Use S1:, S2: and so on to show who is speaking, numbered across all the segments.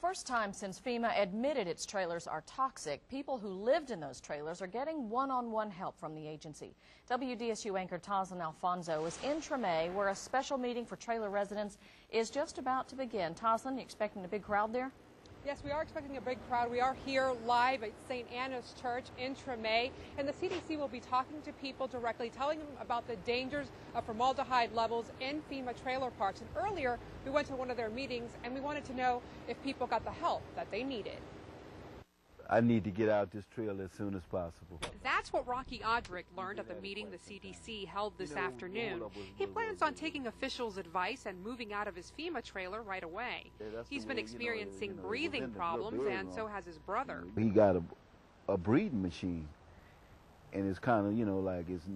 S1: First time since FEMA admitted its trailers are toxic, people who lived in those trailers are getting one-on-one help from the agency. WDSU anchor Tazan Alfonso is in Treme, where a special meeting for trailer residents is just about to begin. Tazan, you expecting a big crowd there?
S2: Yes, we are expecting a big crowd. We are here live at St. Anna's Church in Treme, and the CDC will be talking to people directly, telling them about the dangers of formaldehyde levels in FEMA trailer parks. And earlier, we went to one of their meetings, and we wanted to know if people got the help that they needed.
S3: I need to get out this trailer as soon as possible.
S2: That's what Rocky Odrick learned at the meeting the CDC held this afternoon. He plans on taking officials' advice and moving out of his FEMA trailer right away. He's been experiencing breathing problems, and so has his brother.
S3: He got a breathing machine, and it's kind of, like it's,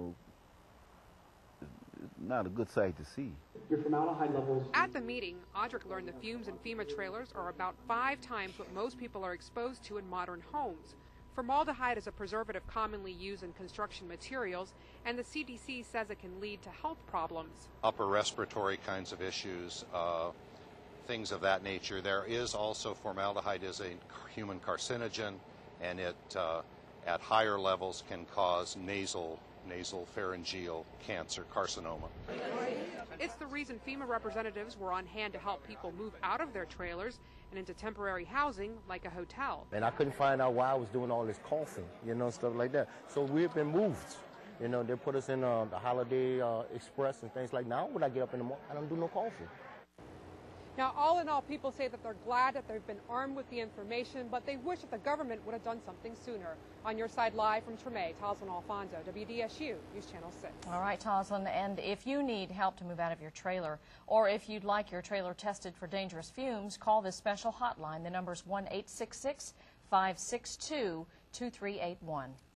S3: not a good sight to see.
S4: Your formaldehyde levels.
S2: At the meeting, Audric learned the fumes in FEMA trailers are about 5 times what most people are exposed to in modern homes. Formaldehyde is a preservative commonly used in construction materials, and the CDC says it can lead to health problems.
S5: Upper respiratory kinds of issues, things of that nature. There is also formaldehyde is a human carcinogen, and it at higher levels can cause nasopharyngeal cancer, carcinoma.
S2: It's the reason FEMA representatives were on hand to help people move out of their trailers and into temporary housing like a hotel.
S6: And I couldn't find out why I was doing all this coughing, stuff like that. So we've been moved. They put us in the Holiday Express and things like that. Now when I get up in the morning, I don't do no coughing.
S2: Now, all in all, people say that they're glad that they've been armed with the information, but they wish that the government would have done something sooner. On your side, live from Treme, Tazan Alfonso, WDSU, News Channel 6.
S1: All right, Tazan, and if you need help to move out of your trailer, or if you'd like your trailer tested for dangerous fumes, call this special hotline. The number's 1-866-562-2381.